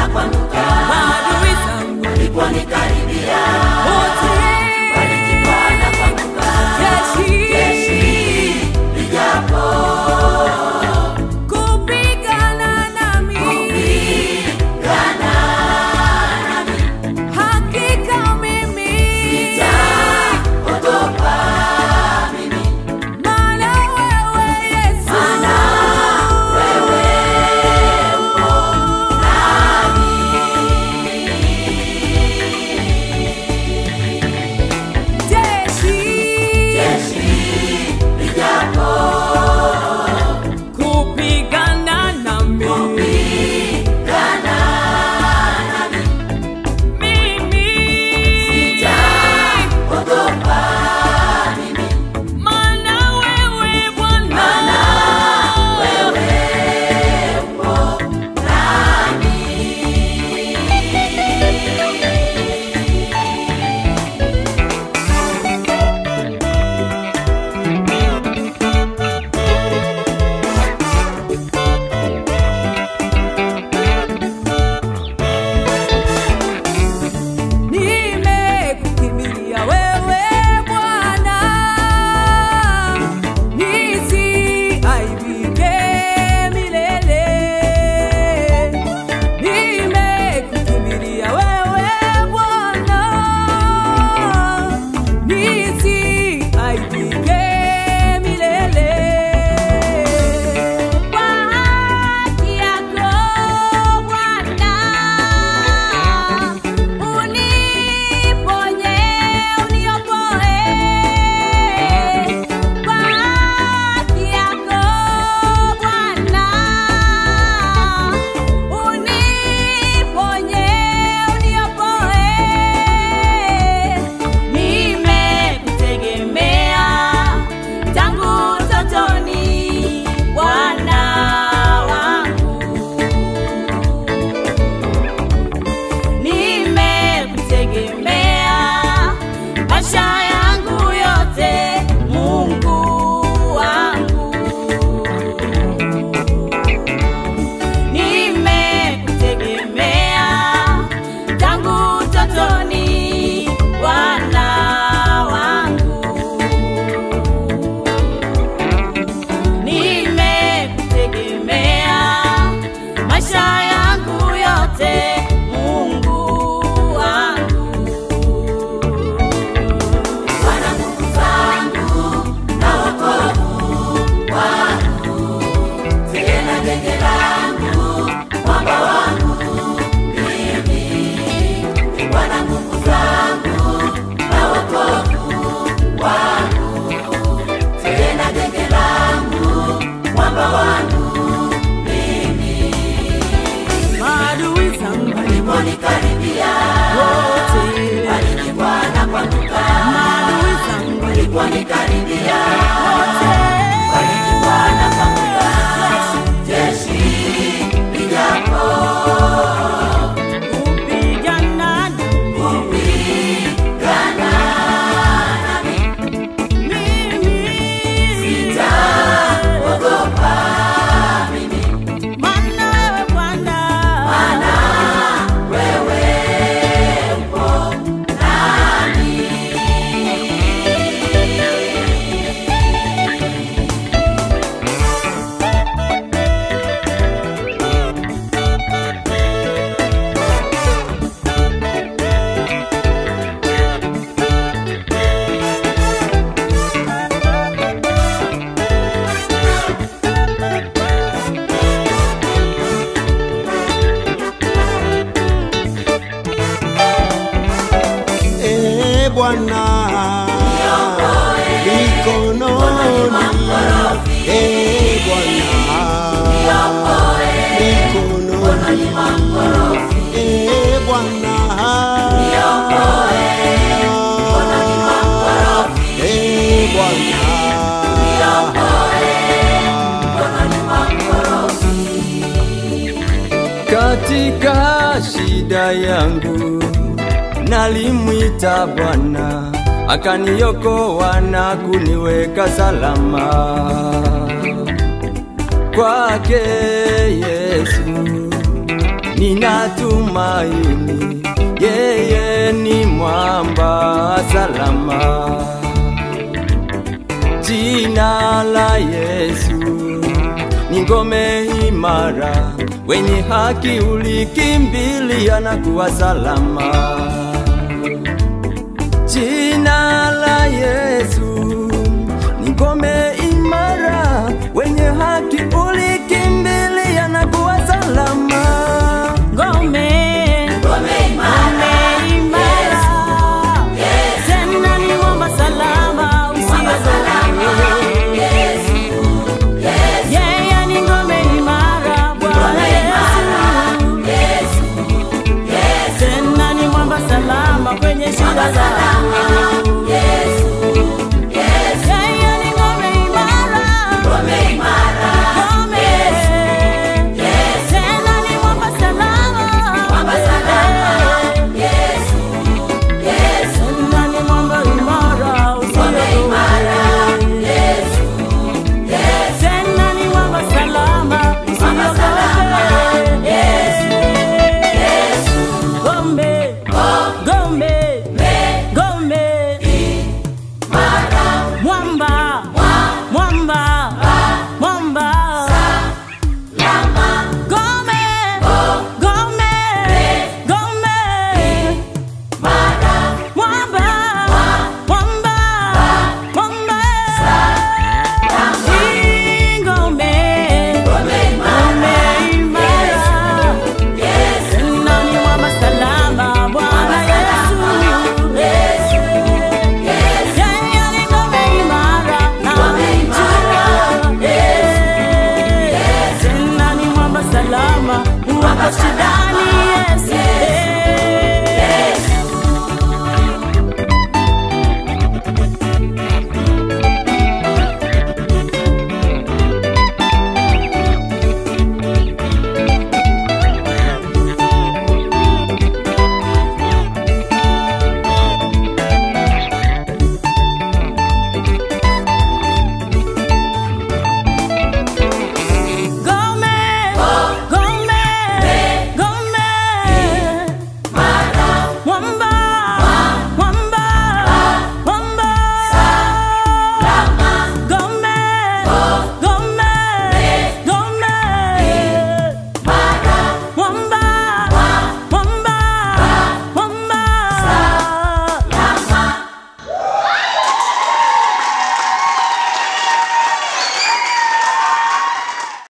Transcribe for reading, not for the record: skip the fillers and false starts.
kuanguka, maadui zangu waliponikaribia, wote walijikwa na kuanguka. Jeshi lijapo kupigana nami, hakika mimi sitaogopa, maana wewe Yesu, wewe uko nami. jeshi Lijapo kupigana nami, kupigana nami, mimi sitaogopa mimi, maana wewe Bwana, wewe uko nami. nimekukimbilia wewe Bwana, nisiaibike milele. Nimekukimbilia wewe Bwana, nisiaibike milele. Kwa haki yako Bwana, uniponye, uniokoe. Kwa haki yako Bwana, uniponye, uniokoe. Nimekutegemea tangu utotoni, Bwana wangu. Nimekutegemea maisha yangu yote, Mungu wangu. Nimekutegemea tangu utotoni, Bwana wangu. Nimekutegemea maisha yangu yote, Mungu wangu. Bwana nguvu zangu na wokovu wangu, tena genge langu, mwamba wangu mimi. Bwana nguvu zangu na wokovu wangu, tena genge langu, mwamba wangu mimi. Maadui zangu Waliponikaribia, wote, walijikwa na kuanguka. maadui zangu Waliponikaribia, wote, walijikwa na kuanguka. Jeshi lijapo kupigana nami, kupigana nami, mimi sitaogopa mimi, maana wewe Bwana, wewe uko nami. Bwana mikononi, Bwana mikononi, Bwana Katika shida yangu nalimwita Bwana, akaniokoa na kuniweka salama. Kwake Yesu ninatumaini yeye ni mwamba salama. Jina la Yesu ni ngome imara, wenye haki ulikimbilia na kuwa salama. Jina la Yesu ni ngome imara, wenye haki ulikimbilia na kuwa salama. Ngome imara, tena ni mwamba salama usiogope. Yeye ni ngome imara, Bwana Yesu. Tena ni mwamba salama kwenye shida zangu. Yeye ni ngome imara, tena ni mwamba salama. Tena ni mwamba imara usiogope. Tena ni mwamba salama usiogope. Gombe, gombe, gombe, mwamba, mwamba, mwamba, gombe, gombe, gombe, mwamba, mwamba, mwamba, ingombe, gombe imara, tena ni mwamba salama, Bwana Yesu. Yeye ni ngome imara, namjua. Tena ni mwamba salama, mwamba shida